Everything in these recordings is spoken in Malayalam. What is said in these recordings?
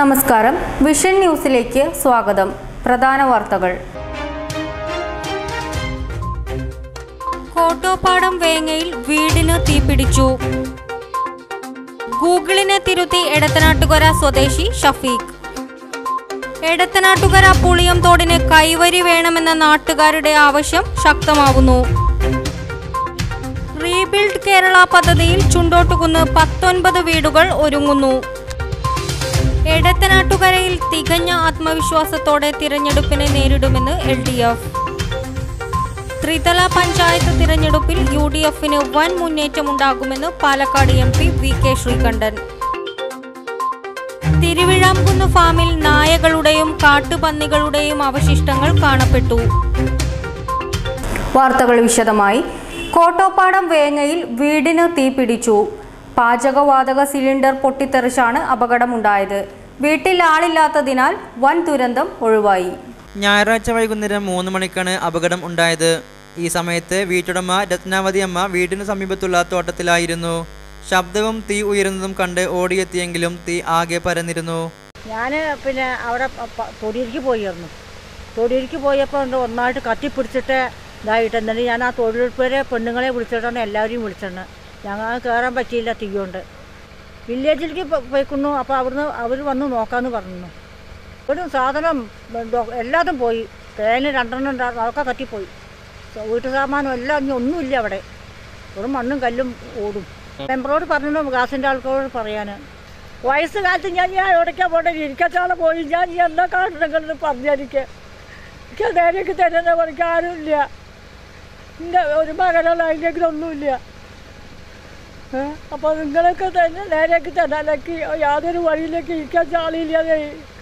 നമസ്കാരം, വിഷൻ ന്യൂസിലേക്ക് സ്വാഗതം. പ്രധാന വാർത്തകൾ. കോട്ടോപ്പാടം വേങ്ങയിൽ വീടിന് തീപിടിച്ചു. ഗൂഗിളിനെ തിരുത്തി എടത്തനാട്ടുകര സ്വദേശി ഷഫീഖ്. എടത്തനാട്ടുകര പുളിയം തോടിന് കൈവരി വേണമെന്ന നാട്ടുകാരുടെ ആവശ്യം ശക്തമാകുന്നു. റീബിൽഡ് കേരള പദ്ധതിയിൽ ചുണ്ടോട്ടുകുന്ന് 19 വീടുകൾ ഒരുങ്ങുന്നു. എടത്തനാട്ടുകരയിൽ തികഞ്ഞ ആത്മവിശ്വാസത്തോടെ തിരഞ്ഞെടുപ്പിനെ നേരിടുമെന്ന് LDF. ത്രിതല പഞ്ചായത്ത് തിരഞ്ഞെടുപ്പിൽ UDFന് വൻ മുന്നേറ്റമുണ്ടാകുമെന്ന് പാലക്കാട് MP VK ശ്രീകണ്ഠൻ. തിരുവിഴാംകുന്ന് ഫാമിൽ നായകളുടെയും കാട്ടുപന്നികളുടെയും അവശിഷ്ടങ്ങൾ കാണപ്പെട്ടു. വാർത്തകൾ വിശദമായി. കോട്ടോപ്പാടം വേങ്ങയിൽ വീടിന് തീപിടിച്ചു. പാചകവാതക സിലിണ്ടർ പൊട്ടിത്തെറിച്ചാണ് അപകടമുണ്ടായത്. വീട്ടിൽ ആളില്ലാത്തതിനാൽ വൻ ദുരന്തം ഒഴിവായി. ഞായറാഴ്ച വൈകുന്നേരം 3 മണിക്കാണ് അപകടം ഉണ്ടായത്. ഈ സമയത്ത് വീട്ടുടമ രത്നാവതി അമ്മ വീടിന് സമീപത്തുള്ള തോട്ടത്തിലായിരുന്നു. ശബ്ദവും തീ ഉയരുന്നതും കണ്ട് ഓടിയെത്തിയെങ്കിലും തീ ആകെ പരന്നിരുന്നു. ഞാൻ അവിടെ തൊടിയിലേക്ക് പോയിരുന്നു. തൊടിയിലേക്ക് പോയപ്പോൾ ഒന്നായിട്ട് കത്തിപ്പിടിച്ചിട്ട് ഇതായിട്ട് എന്നിട്ട് ഞാൻ ആ തൊഴിലുറപ്പുകാരെ പെണ്ണുങ്ങളെ വിളിച്ചിട്ടാണ് എല്ലാവരെയും വിളിച്ചിട്ടുണ്ട്. ഞങ്ങൾ കയറാൻ പറ്റിയില്ല തീയുണ്ട്. വില്ലേജിലേക്ക് പോയിക്കുന്നു. അപ്പോൾ അവർ വന്ന് നോക്കാമെന്ന് പറഞ്ഞു. ഒരു സാധനം എല്ലാതും പോയി. തേന് 2 അതൊക്കെ കത്തിപ്പോയി. വീട്ടു സാമാനം എല്ലാം ഇനി ഒന്നുമില്ല അവിടെ. ഒരു മണ്ണും കല്ലും ഓടും. മെമ്പറോട് പറഞ്ഞു, ഗ്യാസിൻ്റെ ആൾക്കാരോട് പറയാൻ. വയസ്സുകാലത്ത് ഞാൻ എവിടേക്കാ പോട്ടെ, ഇരിക്കച്ചാളെ പോയി ഞാൻ എന്താ കാണണമെന്ന് പറഞ്ഞെനിക്ക് നേരേക്ക് തരുന്ന എനിക്ക് ആരുമില്ല. എൻ്റെ ഒരു മകനുള്ള അതിലേക്ക് ഒന്നുമില്ല. അപ്പോൾ നിങ്ങളൊക്കെ തന്നെ നേരേക്ക് തന്നാലേക്ക് യാതൊരു വഴിയിലേക്ക് ഇരിക്കാൻ ആളില്ലാതെ.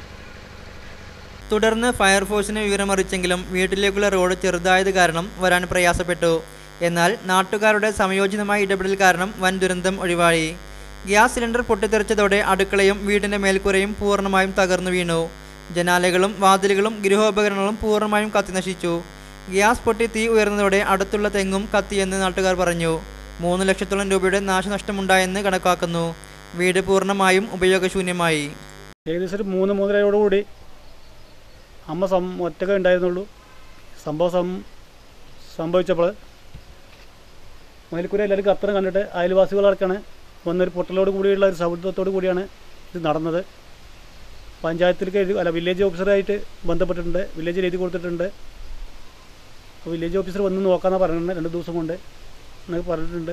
തുടർന്ന് ഫയർഫോഴ്സിനെ വിവരമറിയിച്ചെങ്കിലും വീട്ടിലേക്കുള്ള റോഡ് ചെറുതായത് കാരണം വരാൻ പ്രയാസപ്പെട്ടു. എന്നാൽ നാട്ടുകാരുടെ സംയോജിതമായ ഇടപെടൽ കാരണം വൻ ദുരന്തം ഒഴിവായി. ഗ്യാസ് സിലിണ്ടർ പൊട്ടിത്തെറിച്ചതോടെ അടുക്കളയും വീടിൻ്റെ മേൽക്കൂരയും പൂർണ്ണമായും തകർന്നു വീണു. ജനാലകളും വാതിലുകളും ഗൃഹോപകരണങ്ങളും പൂർണ്ണമായും കത്തിനശിച്ചു. ഗ്യാസ് പൊട്ടി തീ ഉയർന്നതോടെ അടുത്തുള്ള തെങ്ങും കത്തിയെന്ന് നാട്ടുകാർ പറഞ്ഞു. 3 ലക്ഷത്തോളം രൂപയുടെ നാശനഷ്ടമുണ്ടായെന്ന് കണക്കാക്കുന്നു. വീട് പൂർണ്ണമായും ഉപയോഗശൂന്യമായി. ഏകദേശം 3-3:30 അമ്മ ഒറ്റക്കെ ഉണ്ടായിരുന്നുള്ളൂ. സംഭവിച്ചപ്പോൾ മേൽക്കൂര എല്ലാവരും കത്തണം കണ്ടിട്ട് അയൽവാസികളടക്കാണ് വന്നൊരു പൊട്ടലോട് കൂടിയുള്ള ഒരു സൗഹൃദത്തോടു കൂടിയാണ് ഇത് നടന്നത്. പഞ്ചായത്തിലേക്ക് വില്ലേജ് ഓഫീസറായിട്ട് ബന്ധപ്പെട്ടിട്ടുണ്ട്. വില്ലേജിൽ എഴുതി കൊടുത്തിട്ടുണ്ട്. അപ്പോൾ വില്ലേജ് ഓഫീസർ വന്ന് നോക്കാമെന്നാണ് പറഞ്ഞിട്ടുണ്ട്. 2 ദിവസം കൊണ്ട് എന്നൊക്കെ പറഞ്ഞിട്ടുണ്ട്.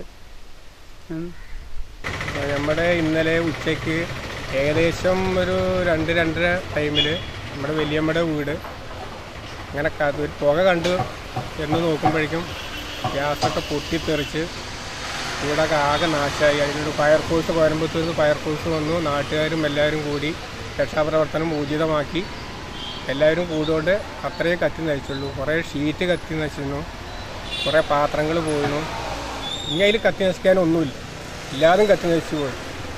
നമ്മുടെ ഇന്നലെ ഉച്ചയ്ക്ക് ഏകദേശം ഒരു 2-2:30 ടൈമിൽ നമ്മുടെ വലിയമ്മയുടെ വീട് ഇങ്ങനെ ഒരു പുക കണ്ട് എന്ന് നോക്കുമ്പോഴേക്കും ഗ്യാസൊക്കെ പൊട്ടിത്തെറിച്ച് വീടൊക്കെ ആകെ നാശമായി. അതിനൊരു ഫയർഫോഴ്സ് കോയമ്പത്തൂരിൽ ഫയർഫോഴ്സ് വന്നു. നാട്ടുകാരും എല്ലാവരും കൂടി രക്ഷാപ്രവർത്തനം ഊർജിതമാക്കി. എല്ലാവരും കൂടുകൊണ്ട് അത്രയേ കത്തി നശിച്ചുള്ളൂ. കുറേ ഷീറ്റ് കത്തി നശിച്ചിരുന്നു. കുറേ പാത്രങ്ങൾ പോയിരുന്നു. ഇനി അതിൽ കത്തി നശിക്കാനൊന്നുമില്ല. എല്ലാതും കത്തി നശിച്ചു പോയി.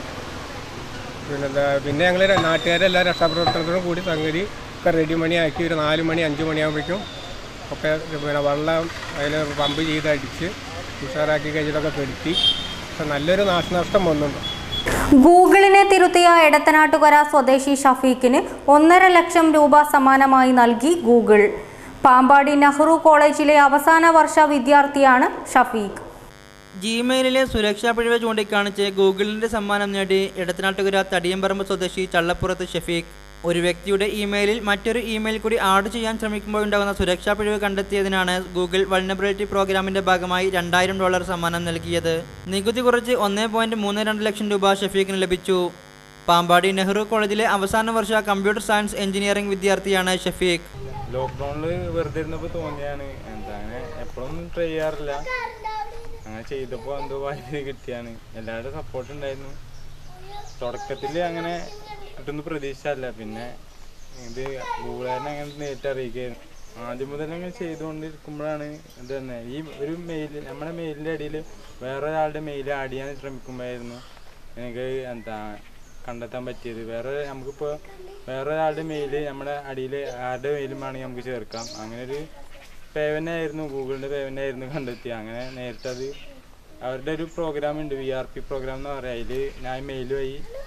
പിന്നെ ഞങ്ങൾ നാട്ടുകാരെല്ലാം രക്ഷാപ്രവർത്തനത്തോടും കൂടി സംഗതി ഒക്കെ റെഡി മണിയാക്കി ഒരു 4 മണി 5 മണിയാകുമ്പോഴേക്കും ഒക്കെ വെള്ളം അതിൽ പമ്പ് ചെയ്ത് അടിച്ച് ഉഷാറാക്കി കഴിഞ്ഞിട്ടൊക്കെ കെടുത്തി. പക്ഷെ നല്ലൊരു നാശനഷ്ടം വന്നുണ്ട്. ഗൂഗിളിനെ തിരുത്തിയ എടത്തനാട്ടുകര സ്വദേശി ഷഫീഖിന് 1.5 ലക്ഷം രൂപ സമ്മാനമായി നൽകി ഗൂഗിൾ. പാമ്പാടി നെഹ്റു കോളേജിലെ അവസാന വർഷ വിദ്യാർത്ഥിയാണ് ഷഫീഖ്. ജിമെയിലിലെ സുരക്ഷാ പിഴവ് ചൂണ്ടിക്കാണിച്ച് ഗൂഗിളിൻ്റെ സമ്മാനം നേടി എടത്തനാട്ടുകര തടിയമ്പറമ്പ് സ്വദേശി ചള്ളപ്പുറത്ത് ഷഫീഖ്. ഒരു വ്യക്തിയുടെ ഇമെയിലിൽ മറ്റൊരു ഇമെയിൽ കൂടി ആഡ് ചെയ്യാൻ ശ്രമിക്കുമ്പോഴുണ്ടാകുന്ന സുരക്ഷാ പിഴവ് കണ്ടെത്തിയതിനാണ് ഗൂഗിൾ വൾനറബിലിറ്റി പ്രോഗ്രാമിൻ്റെ ഭാഗമായി $2000 സമ്മാനം നൽകിയത്. നികുതി കുറച്ച് 1.32 ലക്ഷം രൂപ ഷഫീഖിന് ലഭിച്ചു. പാമ്പാടി നെഹ്റു കോളേജിലെ അവസാന വർഷ കമ്പ്യൂട്ടർ സയൻസ് എഞ്ചിനീയറിംഗ് വിദ്യാർത്ഥിയാണ് ഷഫീഖ്. ലോക്ക്ഡൗണിൽ വെറുതെ ഇരുന്നപ്പോൾ തോന്നിയാണ്, അങ്ങനെ എപ്പോഴൊന്നും ട്രൈ ചെയ്യാറില്ല. അങ്ങനെ ചെയ്തപ്പോൾ എന്തോ വൈദ്യുതി കിട്ടിയാണ്. എല്ലാവരുടെ സപ്പോർട്ട് ഉണ്ടായിരുന്നു. തുടക്കത്തിൽ അങ്ങനെ കിട്ടുന്ന പ്രതീക്ഷയല്ല. പിന്നെ ഇത് ഗൂഗിളിനെ അങ്ങനെ നേരിട്ട് അറിയിക്കുകയായിരുന്നു. ആദ്യം മുതൽ അങ്ങനെ ചെയ്തുകൊണ്ടിരിക്കുമ്പോഴാണ് ഇത് തന്നെ ഈ ഒരു മെയിൽ നമ്മുടെ മെയിലിൻ്റെ അടിയിൽ വേറൊരാളുടെ മെയിൽ ആഡ് ചെയ്യാൻ ശ്രമിക്കുമ്പോഴായിരുന്നു എനിക്ക് കണ്ടെത്താൻ പറ്റിയത്. നമുക്കിപ്പോൾ വേറൊരാളുടെ മെയിൽ നമ്മുടെ അടിയിൽ ആരുടെ മെയിലും വേണമെങ്കിൽ നമുക്ക് ചേർക്കാം. അങ്ങനെ ഒരു പേയ്മെൻ്റായിരുന്നു, ഗൂഗിളിൻ്റെ പേയ്മെൻ്റായിരുന്നു കണ്ടെത്തി. അങ്ങനെ നേരിട്ടത് അവരുടെ ഒരു പ്രോഗ്രാം ഉണ്ട്, VRP പ്രോഗ്രാം എന്ന് പറയാം. അതിൽ ഞാൻ മെയിൽ വഴി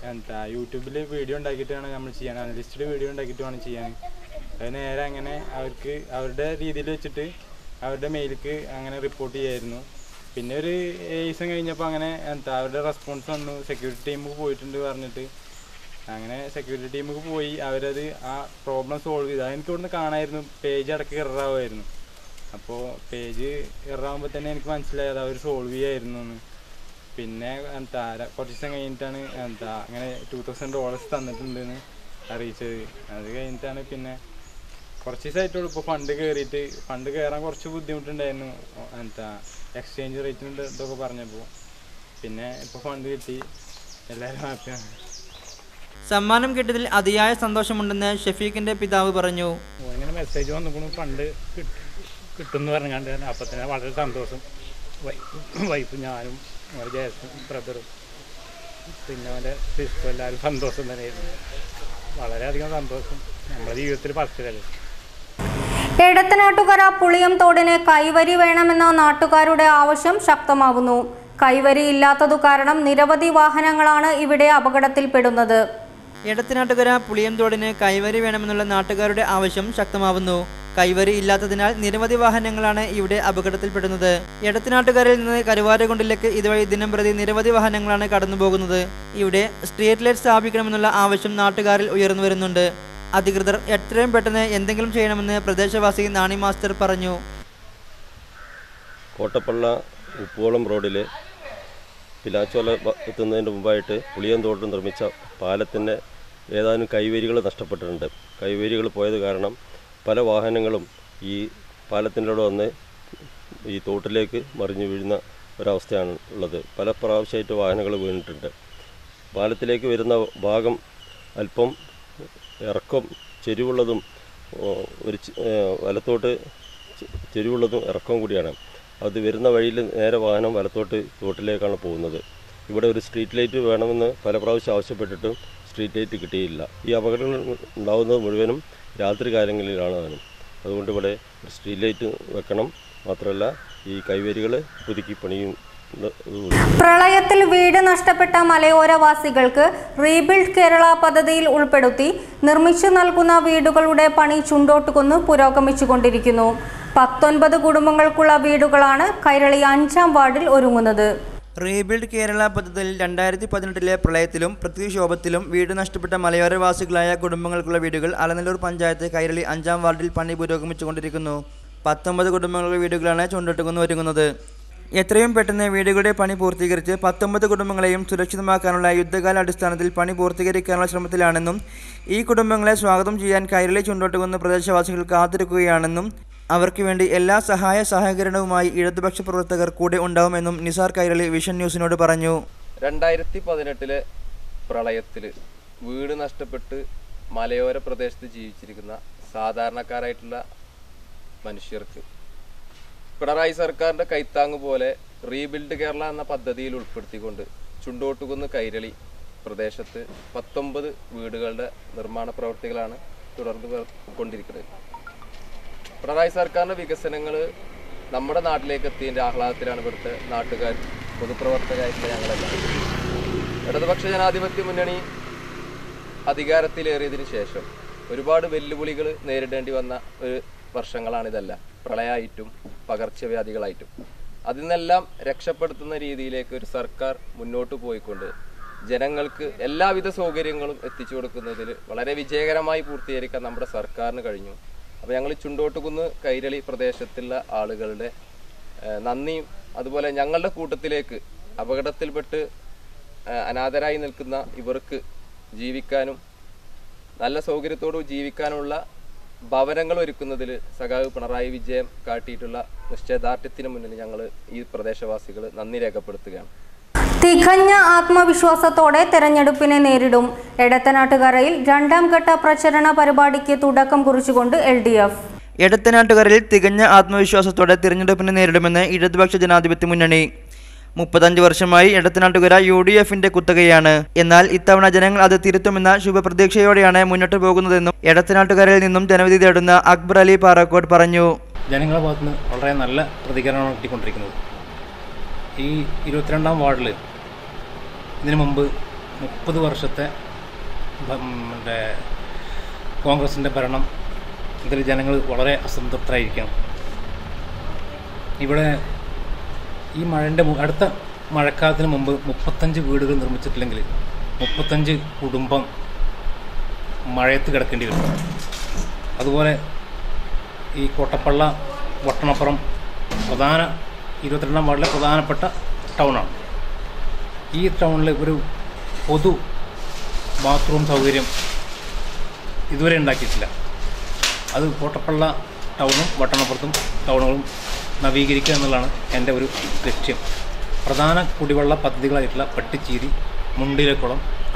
എന്താ യൂട്യൂബിൽ വീഡിയോ ഉണ്ടാക്കിയിട്ടാണ് നമ്മൾ ചെയ്യാൻ, അനലിസ്റ്റഡ് വീഡിയോ ഉണ്ടാക്കിയിട്ട് വേണം ചെയ്യാൻ. അത് നേരെ അങ്ങനെ അവർക്ക് അവരുടെ രീതിയിൽ വെച്ചിട്ട് അവരുടെ മെയിലേക്ക് അങ്ങനെ റിപ്പോർട്ട് ചെയ്യായിരുന്നു. പിന്നെ ഒരു 7 ദിവസം കഴിഞ്ഞപ്പോൾ അങ്ങനെ എന്താ അവരുടെ റെസ്പോൺസ് വന്നു, സെക്യൂരിറ്റി ടീമിൽ പോയിട്ടുണ്ട് പറഞ്ഞിട്ട്. അങ്ങനെ സെക്യൂരിറ്റി ടീമിൽ പോയി അവരത് ആ പ്രോബ്ലം സോൾവ് ചെയ്തു. അതെനിക്ക് ഇവിടുന്ന് കാണാമായിരുന്നു, പേജ് അടക്കം എററാവുമായിരുന്നു. അപ്പോൾ പേജ് എററാകുമ്പോൾ തന്നെ എനിക്ക് മനസ്സിലായത് അവർ സോൾവ് ചെയ്യായിരുന്നു എന്ന്. പിന്നെ എന്താ കുറച്ച് ദിവസം കഴിഞ്ഞിട്ടാണ് എന്താ അങ്ങനെ $2000 തന്നിട്ടുണ്ടെന്ന് അറിയിച്ചത്. അത് കഴിഞ്ഞിട്ടാണ് പിന്നെ കുറച്ച് ദിവസമായിട്ടുള്ളൂ ഇപ്പോൾ ഫണ്ട് കയറിയിട്ട്. ഫണ്ട് കയറാൻ കുറച്ച് ബുദ്ധിമുട്ടുണ്ടായിരുന്നു, എന്താ എക്സ്ചേഞ്ച് റേറ്റിൻ്റെ ഇതൊക്കെ പറഞ്ഞപ്പോൾ. പിന്നെ ഇപ്പോൾ ഫണ്ട് കിട്ടി, എല്ലാവരും ഹാപ്പിയാണ്. സമ്മാനം കിട്ടിയതിൽ അതിയായ സന്തോഷമുണ്ടെന്ന് ഷഫീഖിൻ്റെ പിതാവ് പറഞ്ഞു. ഇങ്ങനെ മെസ്സേജ് വന്നു ഫണ്ട് കിട്ടുമെന്ന് പറഞ്ഞാണ്ട് അപ്പം തന്നെ വളരെ സന്തോഷം. വൈഫ് ഞാനും ജേസും ബ്രദറും പിന്നെ അവൻ്റെ സിസ്റ്ററും എല്ലാവരും സന്തോഷം തന്നെയായിരുന്നു. വളരെയധികം സന്തോഷം. നമ്മുടെ ജീവിതത്തിൽ ഫസ്റ്റല്ലേ. എടത്തനാട്ടുകര പുളിയം തോടിന് കൈവരി വേണമെന്ന നാട്ടുകാരുടെ ആവശ്യം ശക്തമാകുന്നു. കൈവരി ഇല്ലാത്തതു കാരണം നിരവധി വാഹനങ്ങളാണ് ഇവിടെ അപകടത്തിൽപ്പെടുന്നത്. എടത്തനാട്ടുകര പുളിയം തോടിന് കൈവരി വേണമെന്നുള്ള നാട്ടുകാരുടെ ആവശ്യം ശക്തമാവുന്നു. കൈവരി ഇല്ലാത്തതിനാൽ നിരവധി വാഹനങ്ങളാണ് ഇവിടെ അപകടത്തിൽപ്പെടുന്നത്. എടത്തനാട്ടുകരയിൽ നിന്ന് കരുവാരക്കുണ്ടിലേക്ക് ഇതുവഴി ദിനംപ്രതി നിരവധി വാഹനങ്ങളാണ് കടന്നുപോകുന്നത്. ഇവിടെ സ്ട്രീറ്റ് ലൈറ്റ് സ്ഥാപിക്കണമെന്നുള്ള ആവശ്യം നാട്ടുകാരിൽ ഉയർന്നു വരുന്നുണ്ട്. അധികൃതർ എത്രയും പെട്ടെന്ന് എന്തെങ്കിലും ചെയ്യണമെന്ന് പ്രദേശവാസി നാണി മാസ്റ്റർ പറഞ്ഞു. കോട്ടപ്പള്ള ഉപ്പോളം റോഡിൽ പിലാച്ചോല എത്തുന്നതിന് മുമ്പായിട്ട് പുളിയന്തോട് നിർമ്മിച്ച പാലത്തിൻ്റെ ഏതാനും കൈവരികൾ നഷ്ടപ്പെട്ടിട്ടുണ്ട്. കൈവരികൾ പോയത് കാരണം പല വാഹനങ്ങളും ഈ പാലത്തിൻ്റെ അവിടെ വന്ന് ഈ തോട്ടിലേക്ക് മറിഞ്ഞു വീഴുന്ന ഒരവസ്ഥയാണ് ഉള്ളത്. പല പ്രാവശ്യമായിട്ട് വാഹനങ്ങൾ വീണിട്ടുണ്ട്. പാലത്തിലേക്ക് വരുന്ന ഭാഗം അല്പം ഇറക്കം ചെരിവുള്ളതും ഒരു വലത്തോട്ട് ചെരിവുള്ളതും ഇറക്കം കൂടിയാണ്. അത് വരുന്ന വഴിയിൽ നേരെ വാഹനം വലത്തോട്ട് തോട്ടിലേക്കാണ് പോകുന്നത്. ഇവിടെ ഒരു സ്ട്രീറ്റ് ലൈറ്റ് വേണമെന്ന് പല പ്രാവശ്യം ആവശ്യപ്പെട്ടിട്ടും സ്ട്രീറ്റ് ലൈറ്റ് കിട്ടിയില്ല. ഈ അപകടങ്ങൾ ഉണ്ടാകുന്നത് മുഴുവനും രാത്രി കാലങ്ങളിലാണ്. അതുകൊണ്ട് ഇവിടെ ഒരു സ്ട്രീറ്റ് ലൈറ്റ് വെക്കണം. മാത്രമല്ല ഈ കൈവരികൾ പുതുക്കി പണിയും. പ്രളയത്തിൽ വീട് നഷ്ടപ്പെട്ട മലയോരവാസികൾക്ക് റീബിൽഡ് കേരള പദ്ധതിയിൽ ഉൾപ്പെടുത്തി നിർമ്മിച്ചു നൽകുന്ന വീടുകളുടെ പണി ചുണ്ടോട്ടുകുന്ന് പുരോഗമിച്ചുകൊണ്ടിരിക്കുന്നു. 19 കുടുംബങ്ങൾക്കുള്ള വീടുകളാണ് കൈരളി 5-ാം വാർഡിൽ ഒരുങ്ങുന്നത്. റീബിൽഡ് കേരള പദ്ധതിയിൽ 2018 പ്രളയത്തിലും പ്രകൃതിക്ഷോഭത്തിലും വീട് നഷ്ടപ്പെട്ട മലയോരവാസികളായ കുടുംബങ്ങൾക്കുള്ള വീടുകൾ അലനല്ലൂർ പഞ്ചായത്ത് കൈരളി 5-ാം വാർഡിൽ പണി പുരോഗമിച്ചുകൊണ്ടിരിക്കുന്നു. 19 കുടുംബങ്ങളുടെ വീടുകളാണ് ചുണ്ടോട്ടുകുന്ന് ഒരുങ്ങുന്നത്. എത്രയും പെട്ടെന്ന് വീടുകളുടെ പണി പൂർത്തീകരിച്ച് 19 കുടുംബങ്ങളെയും സുരക്ഷിതമാക്കാനുള്ള യുദ്ധകാലാടിസ്ഥാനത്തിൽ പണി പൂർത്തീകരിക്കാനുള്ള ശ്രമത്തിലാണെന്നും ഈ കുടുംബങ്ങളെ സ്വാഗതം ചെയ്യാൻ കൈരളി ചുണ്ടോട്ടുകുന്ന് പ്രദേശവാസികൾ കാത്തിരിക്കുകയാണെന്നും അവർക്ക് വേണ്ടി എല്ലാ സഹായ സഹകരണവുമായി ഇടതുപക്ഷ പ്രവർത്തകർ കൂടെ ഉണ്ടാവുമെന്നും നിസാർ കൈരളി വിഷൻ ന്യൂസിനോട് പറഞ്ഞു. 2018 പ്രളയത്തിൽ വീട് നഷ്ടപ്പെട്ട് മലയോര പ്രദേശത്ത് ജീവിച്ചിരിക്കുന്ന സാധാരണക്കാരായിട്ടുള്ള മനുഷ്യർക്ക് പിണറായി സർക്കാരിൻ്റെ കൈത്താങ് പോലെ റീബിൽഡ് കേരള എന്ന പദ്ധതിയിൽ ഉൾപ്പെടുത്തിക്കൊണ്ട് ചുണ്ടോട്ടുകുന്ന് കൈരളി പ്രദേശത്ത് 19 വീടുകളുടെ നിർമ്മാണ പ്രവർത്തികളാണ് തുടർന്ന് കൊണ്ടിരിക്കുന്നത്. പിണറായി സർക്കാരിൻ്റെ വികസനങ്ങൾ നമ്മുടെ നാട്ടിലേക്ക് എത്തിയതിൻ്റെ ആഹ്ലാദത്തിലാണ് ഇവിടുത്തെ നാട്ടുകാർ, പൊതുപ്രവർത്തകരായിട്ടുള്ള ഞങ്ങളെല്ലാം. ഇടതുപക്ഷ ജനാധിപത്യ മുന്നണി അധികാരത്തിലേറിയതിനു ശേഷം ഒരുപാട് വെല്ലുവിളികൾ നേരിടേണ്ടി വന്ന ഒരു വർഷങ്ങളാണിതെല്ലാം. പ്രളയമായിട്ടും പകർച്ചവ്യാധികളായിട്ടും അതിൽ നിന്നെല്ലാം രക്ഷപ്പെടുത്തുന്ന രീതിയിലേക്ക് ഒരു സർക്കാർ മുന്നോട്ട് പോയിക്കൊണ്ട് ജനങ്ങൾക്ക് എല്ലാവിധ സൗകര്യങ്ങളും എത്തിച്ചു കൊടുക്കുന്നതിൽ വളരെ വിജയകരമായി പൂർത്തീകരിക്കാൻ നമ്മുടെ സർക്കാരിന് കഴിഞ്ഞു. അപ്പോൾ ഞങ്ങൾ ചുണ്ടോട്ടുകുന്ന് കൈരളി പ്രദേശത്തുള്ള ആളുകളുടെ നന്ദിയും അതുപോലെ ഞങ്ങളുടെ കൂട്ടത്തിലേക്ക് അപകടത്തിൽപ്പെട്ട് അനാഥരായി നിൽക്കുന്ന ഇവർക്ക് ജീവിക്കാനും നല്ല സൗകര്യത്തോടു ജീവിക്കാനുള്ള ഭവനങ്ങൾ ഒരുക്കുന്നതിൽ സഖാവ് പിണറായി വിജയൻ കാട്ടിയിട്ടുള്ള നിശ്ചയദാർഢ്യത്തിന് മുന്നിൽ ഞങ്ങൾ ഈ പ്രദേശവാസികൾ നന്ദി രേഖപ്പെടുത്തുകയാണ്. തികഞ്ഞ ആത്മവിശ്വാസത്തോടെ തെരഞ്ഞെടുപ്പിനെ നേരിടും. എടത്തനാട്ടുകരയിൽ 2-ാം ഘട്ട പ്രചരണ പരിപാടിക്ക് തുടക്കം കുറിച്ചുകൊണ്ട് LDF. എടത്തനാട്ടുകരയിൽ തികഞ്ഞ ആത്മവിശ്വാസത്തോടെ തിരഞ്ഞെടുപ്പിനെ നേരിടുമെന്ന് ഇടതുപക്ഷ ജനാധിപത്യ മുന്നണി. 35 വർഷമായി എടത്തനാട്ടുകര UDFന്റെ കുത്തകയാണ്. എന്നാൽ ഇത്തവണ ജനങ്ങൾ അത് തിരുത്തുമെന്ന ശുഭപ്രതീക്ഷയോടെയാണ് മുന്നോട്ട് പോകുന്നതെന്നും എടത്തനാട്ടുകരയിൽ നിന്നും ജനവിധി തേടുന്ന അക്ബർ അലി പാറക്കോട് പറഞ്ഞു. ജനങ്ങളുടെ ഭാഗത്തുനിന്ന് വളരെ നല്ല പ്രതികരണമാണ് കിട്ടിക്കൊണ്ടിരിക്കുന്നത്. ഈ 22-ാം വാർഡിൽ ഇതിനു മുമ്പ് 30 വർഷത്തെ കോൺഗ്രസിൻ്റെ ഭരണം ഇതിൽ ജനങ്ങൾ വളരെ അസംതൃപ്തരായിരിക്കുകയാണ്. ഇവിടെ ഈ അടുത്ത മഴക്കാലത്തിന് മുമ്പ് 35 വീടുകൾ നിർമ്മിച്ചിട്ടില്ലെങ്കിൽ 35 കുടുംബം മഴയത്ത് കിടക്കേണ്ടി വരും. അതുപോലെ ഈ കോട്ടപ്പള്ള വട്ടണപ്പുറം 22ാം വാർഡിലെ പ്രധാനപ്പെട്ട ടൗണാണ്. ഈ ടൗണിൽ ഒരു പൊതു ബാത്റൂം സൗകര്യം ഇതുവരെ ഉണ്ടാക്കിയിട്ടില്ല. അത് കോട്ടപ്പള്ള ടൗണും വട്ടണപ്പുറത്തും ടൗണുകളും നവീകരിക്കുക എന്നുള്ളതാണ് എൻ്റെ ഒരു ലക്ഷ്യം. പ്രധാന കുടിവെള്ള പദ്ധതികളായിട്ടുള്ള പട്ടിച്ചേരി, മുണ്ടിലക്കുളം,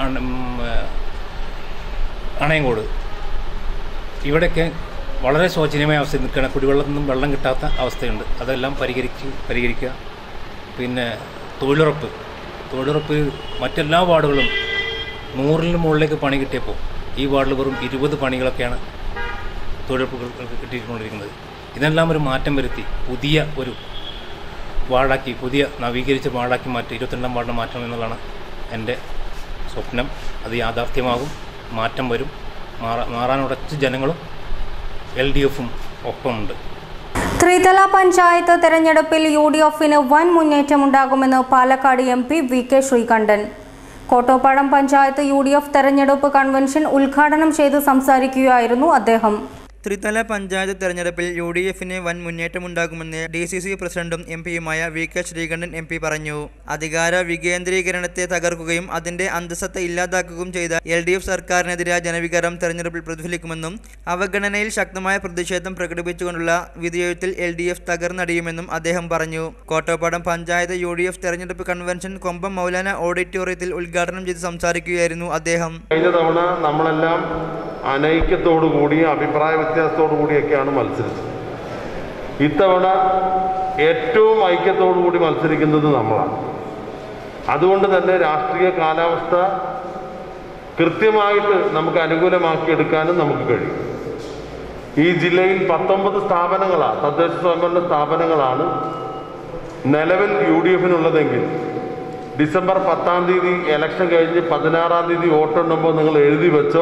അണയങ്കോട് ഇവിടെയൊക്കെ വളരെ ശോചനീയമായ അവസ്ഥയിൽ നിൽക്കുകയാണ്. കുടിവെള്ളത്തിൽ നിന്നും വെള്ളം കിട്ടാത്ത അവസ്ഥയുണ്ട്. അതെല്ലാം പരിഹരിക്കുക. പിന്നെ തൊഴിലുറപ്പ് മറ്റെല്ലാ വാർഡുകളും 100ന് മുകളിലേക്ക് പണി കിട്ടിയപ്പോൾ ഈ വാർഡിൽ വെറും 20 പണികളൊക്കെയാണ് തൊഴിലുറപ്പുകൾക്ക് കിട്ടിക്കൊണ്ടിരിക്കുന്നത്. ഇതെല്ലാം ഒരു മാറ്റം വരുത്തി പുതിയ നവീകരിച്ച വാർഡാക്കി മാറ്റി 22ാം വാർഡിനെ മാറ്റണം എന്നുള്ളതാണ് എൻ്റെ സ്വപ്നം. അത് യാഥാർത്ഥ്യമാകും. മാറ്റം വരും. മാറാനുടച്ച് ജനങ്ങളും LDFും ഒപ്പമുണ്ട്. ത്രിതല പഞ്ചായത്ത് തെരഞ്ഞെടുപ്പിൽ UDFന് വൻ മുന്നേറ്റമുണ്ടാകുമെന്ന് Palakkad MP VK Sreekandan. Kottopadam panchayat UDF തെരഞ്ഞെടുപ്പ് കൺവെൻഷൻ ഉദ്ഘാടനം ചെയ്ത് സംസാരിക്കുകയായിരുന്നു അദ്ദേഹം. ത്രിതല പഞ്ചായത്ത് തെരഞ്ഞെടുപ്പിൽ UDFന് വൻ മുന്നേറ്റമുണ്ടാകുമെന്ന് DCC പ്രസിഡന്റും MPയുമായ VK ശ്രീകണ്ഠൻ MP പറഞ്ഞു. അധികാര വികേന്ദ്രീകരണത്തെ തകർക്കുകയും അതിന്റെ അന്തസ്സത്ത ഇല്ലാതാക്കുകയും ചെയ്ത LDF സർക്കാരിനെതിരായ ജനവികാരം തെരഞ്ഞെടുപ്പിൽ പ്രതിഫലിക്കുമെന്നും അവഗണനയിൽ ശക്തമായ പ്രതിഷേധം പ്രകടിപ്പിച്ചുകൊണ്ടുള്ള വിധിയെഴുത്തിൽ LDF തകർന്നടിയുമെന്നും അദ്ദേഹം പറഞ്ഞു. കോട്ടോപ്പാടം പഞ്ചായത്ത് UDF തെരഞ്ഞെടുപ്പ് കൺവെൻഷൻ കൊമ്പം മൗലാന ഓഡിറ്റോറിയത്തിൽ ഉദ്ഘാടനം ചെയ്ത് സംസാരിക്കുകയായിരുന്നു അദ്ദേഹം. കഴിഞ്ഞ തവണ നമ്മളെല്ലാം അനൈക്യത്തോടുകൂടി അഭിപ്രായ വ്യത്യാസത്തോടുകൂടിയൊക്കെയാണ് മത്സരിച്ചത്. ഇത്തവണ ഏറ്റവും ഐക്യത്തോടുകൂടി മത്സരിക്കുന്നത് നമ്മളാണ്. അതുകൊണ്ട് തന്നെ രാഷ്ട്രീയ കാലാവസ്ഥ കൃത്യമായിട്ട് നമുക്ക് അനുകൂലമാക്കിയെടുക്കാനും നമുക്ക് കഴിയും. ഈ ജില്ലയിൽ 19 സ്ഥാപനങ്ങളാണ്, തദ്ദേശ സ്വയംഭരണ സ്ഥാപനങ്ങളാണ് നിലവിൽ UDFനുള്ളതെങ്കിൽ ഡിസംബർ 10-ാം തീയതി ഇലക്ഷൻ കഴിഞ്ഞ് 16-ാം തീയതി വോട്ടെണ്ണുമ്പോൾ നിങ്ങൾ എഴുതി വെച്ചോ,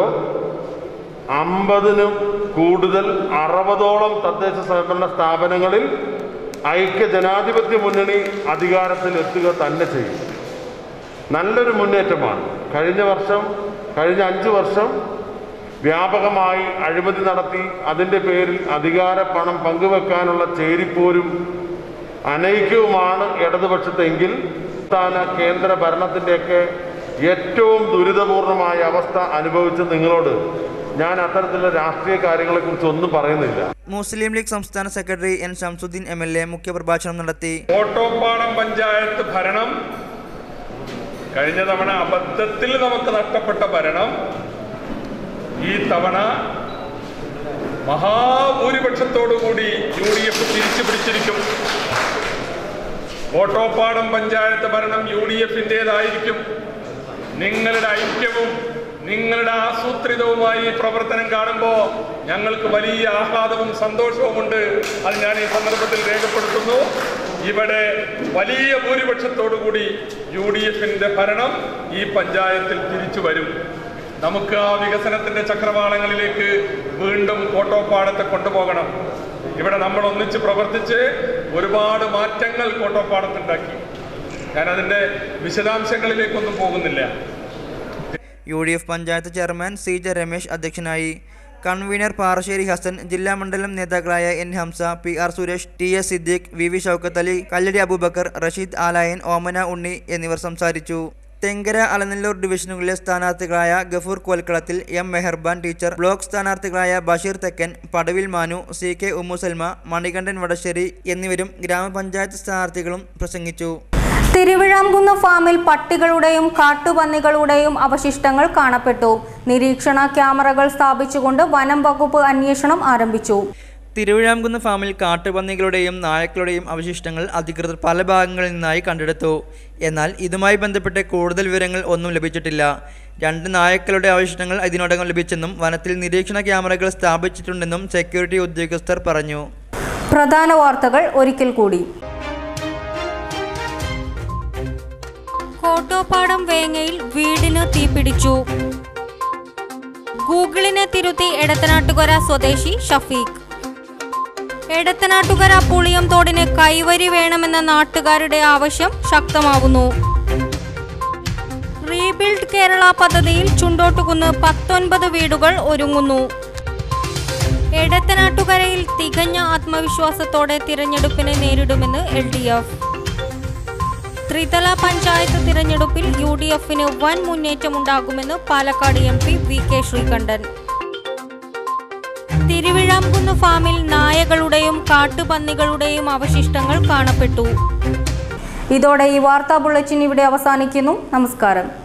50നും കൂടുതൽ 60ഓളം തദ്ദേശ സ്വയംഭരണ സ്ഥാപനങ്ങളിൽ ഐക്യ ജനാധിപത്യ മുന്നണി അധികാരത്തിൽ എത്തുക തന്നെ ചെയ്യും. നല്ലൊരു മുന്നേറ്റമാണ്. കഴിഞ്ഞ 5 വർഷം വ്യാപകമായി അഴിമതി നടത്തി അതിൻ്റെ പേരിൽ അധികാര പണം പങ്കുവെക്കാനുള്ള ചേരിപ്പോരും അനൈക്യവുമാണ് ഇടതുപക്ഷത്തെങ്കിൽ സംസ്ഥാന കേന്ദ്ര ഭരണത്തിൻ്റെയൊക്കെ ഏറ്റവും ദുരിതപൂർണമായ അവസ്ഥ അനുഭവിച്ച നിങ്ങളോട് ഞാൻ അത്തരത്തിലുള്ള രാഷ്ട്രീയ കാര്യങ്ങളെക്കുറിച്ച് ഒന്നും പറയുന്നില്ല. മുസ്ലിം ലീഗ് സംസ്ഥാന സെക്രട്ടറി N ഷംസുദ്ദീൻ MLA മുഖ്യപ്രഭാഷണം നടത്തി. കോട്ടോപ്പാടം പഞ്ചായത്ത് ഭരണം കഴിഞ്ഞ തവണ അബദ്ധത്തിൽ നമുക്ക് നഷ്ടപ്പെട്ട ഭരണം ഈ തവണ മഹാഭൂരിപക്ഷത്തോടുകൂടി UDF തിരിച്ചു പിടിച്ചിരിക്കും. കോട്ടോപ്പാടം പഞ്ചായത്ത് ഭരണം UDFൻ്റേതായിരിക്കും. നിങ്ങളുടെ ഐക്യവും നിങ്ങളുടെ ആസൂത്രിതവുമായി പ്രവർത്തനം കാണുമ്പോൾ ഞങ്ങൾക്ക് വലിയ ആഹ്ലാദവും സന്തോഷവുമുണ്ട്. അത് ഞാൻ ഈ സന്ദർഭത്തിൽ രേഖപ്പെടുത്തുന്നു. ഇവിടെ വലിയ ഭൂരിപക്ഷത്തോടുകൂടി UDFൻ്റെ ഭരണം ഈ പഞ്ചായത്തിൽ തിരിച്ചു വരും. നമുക്ക് ആ വികസനത്തിൻ്റെ ചക്രവാളങ്ങളിലേക്ക് വീണ്ടും കോട്ടോപ്പാടത്തെ കൊണ്ടുപോകണം. ഇവിടെ നമ്മൾ ഒന്നിച്ച് പ്രവർത്തിച്ച് ഒരുപാട് മാറ്റങ്ങൾ കോട്ടോപ്പാടത്തുണ്ടാക്കി. ഞാനതിൻ്റെ വിശദാംശങ്ങളിലേക്കൊന്നും പോകുന്നില്ല. UDF panchayat chairman CJ Ramesh അധ്യക്ഷനായി. കൺവീനർ പാറശ്ശേരി ഹസൻ, ജില്ലാ മണ്ഡലം നേതാക്കളായ N Hamza, PR Suresh, TS Siddique, VV Shoukath Ali, കല്ലടി അബൂബക്കർ, റഷീദ് ആലായൻ, ഓമന ഉണ്ണി എന്നിവർ സംസാരിച്ചു. തെങ്കര അലനല്ലൂർ ഡിവിഷനുകളിലെ സ്ഥാനാർത്ഥികളായ Gafoor Kolkalathil, M Meharban teacher, block സ്ഥാനാർത്ഥികളായ ബഷീർ തെക്കൻ, പടവിൽ മാനു, CK ഉമ്മുസൽമ, മണികണ്ഠൻ വടശ്ശേരി എന്നിവരും ഗ്രാമപഞ്ചായത്ത് സ്ഥാനാർത്ഥികളും പ്രസംഗിച്ചു. തിരുവിഴാംകുന്ന് ഫാമിൽ പട്ടികളുടെയും കാട്ടുപന്നികളുടെയും അവശിഷ്ടങ്ങൾ കാണപ്പെട്ടു. നിരീക്ഷണ ക്യാമറകൾ സ്ഥാപിച്ചുകൊണ്ട് വനം വകുപ്പ് അന്വേഷണം ആരംഭിച്ചു. തിരുവിഴാംകുന്ന് ഫാമിൽ കാട്ടുപന്നികളുടെയും നായക്കളുടെയും അവശിഷ്ടങ്ങൾ അധികൃതർ പല ഭാഗങ്ങളിൽ നിന്നായി കണ്ടെടുത്തു. എന്നാൽ ഇതുമായി ബന്ധപ്പെട്ട് കൂടുതൽ വിവരങ്ങൾ ഒന്നും ലഭിച്ചിട്ടില്ല. 2 നായക്കളുടെ അവശിഷ്ടങ്ങൾ ഇതിനോടകം ലഭിച്ചെന്നും വനത്തിൽ നിരീക്ഷണ ക്യാമറകൾ സ്ഥാപിച്ചിട്ടുണ്ടെന്നും സെക്യൂരിറ്റി ഉദ്യോഗസ്ഥർ പറഞ്ഞു. പ്രധാന വാർത്തകൾ ഒരിക്കൽ കൂടി. കോട്ടോപ്പാടം വേങ്ങയിൽ വീടിന് തീപിടിച്ചു. ഗൂഗിളിനെ തിരുത്തി എടത്തനാട്ടുകര സ്വദേശി ഷഫീഖ്. എടത്തനാട്ടുകര പുളിയം തോടിന് കൈവരി വേണമെന്ന നാട്ടുകാരുടെ ആവശ്യം ശക്തമാവുന്നു. റീബിൽഡ് കേരള പദ്ധതിയിൽ ചുണ്ടോട്ടുകുന്ന് 19 വീടുകൾ ഒരുങ്ങുന്നു. എടത്തനാട്ടുകരയിൽ തികഞ്ഞ ആത്മവിശ്വാസത്തോടെ തിരഞ്ഞെടുപ്പിനെ നേരിടുമെന്ന് LDF. ത്രിതല പഞ്ചായത്ത് തിരഞ്ഞെടുപ്പിൽ UDFന് വൻ മുന്നേറ്റമുണ്ടാകുമെന്ന് പാലക്കാട് MP VK ശ്രീകണ്ഠൻ. തിരുവിഴാംകുന്ന് ഫാമിൽ നായകളുടെയും കാട്ടുപന്നികളുടെയും അവശിഷ്ടങ്ങൾ കാണപ്പെട്ടു. ഇതോടെ ഈ വാർത്താ ബുള്ളറ്റിൻ ഇവിടെ അവസാനിക്കുന്നു. നമസ്കാരം.